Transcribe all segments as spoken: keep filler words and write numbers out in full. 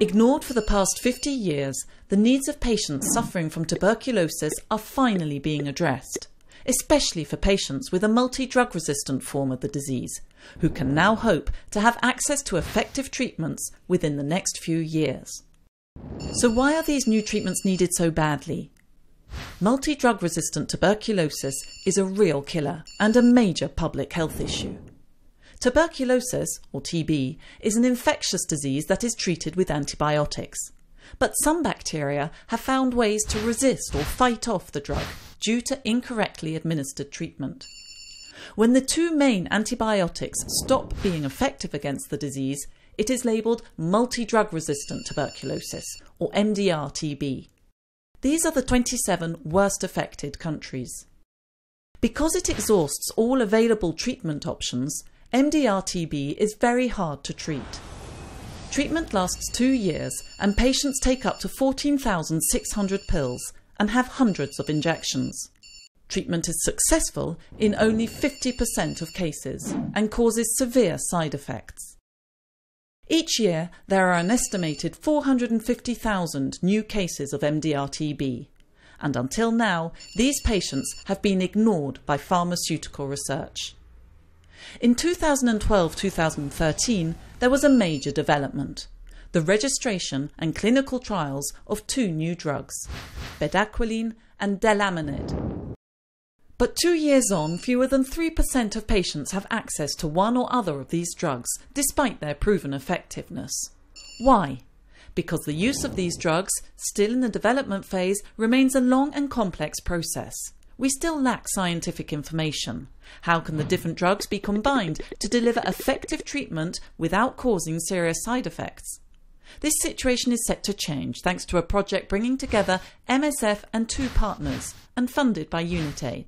Ignored for the past fifty years, the needs of patients suffering from tuberculosis are finally being addressed, especially for patients with a multi-drug resistant form of the disease, who can now hope to have access to effective treatments within the next few years. So why are these new treatments needed so badly? Multi-drug resistant tuberculosis is a real killer and a major public health issue. Tuberculosis, or T B, is an infectious disease that is treated with antibiotics. But some bacteria have found ways to resist or fight off the drug due to incorrectly administered treatment. When the two main antibiotics stop being effective against the disease, it is labelled multi-drug resistant tuberculosis, or M D R T B. These are the twenty-seven worst affected countries. Because it exhausts all available treatment options, M D R T B is very hard to treat. Treatment lasts two years and patients take up to fourteen thousand six hundred pills and have hundreds of injections. Treatment is successful in only fifty percent of cases and causes severe side effects. Each year there are an estimated four hundred fifty thousand new cases of M D R T B, and until now these patients have been ignored by pharmaceutical research. In two thousand twelve to two thousand thirteen, there was a major development: the registration and clinical trials of two new drugs, bedaquiline and delamanid. But two years on, fewer than three percent of patients have access to one or other of these drugs, despite their proven effectiveness. Why? Because the use of these drugs, still in the development phase, remains a long and complex process. We still lack scientific information. How can the different drugs be combined to deliver effective treatment without causing serious side effects? This situation is set to change thanks to a project bringing together M S F and two partners and funded by Unitaid.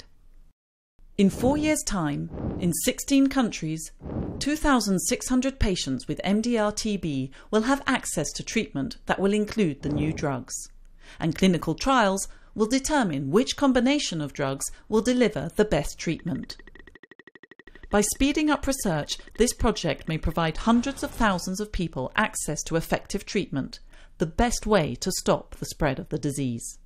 In four years' time, in sixteen countries, two thousand six hundred patients with M D R T B will have access to treatment that will include the new drugs. And clinical trials will determine which combination of drugs will deliver the best treatment. By speeding up research, this project may provide hundreds of thousands of people access to effective treatment, the best way to stop the spread of the disease.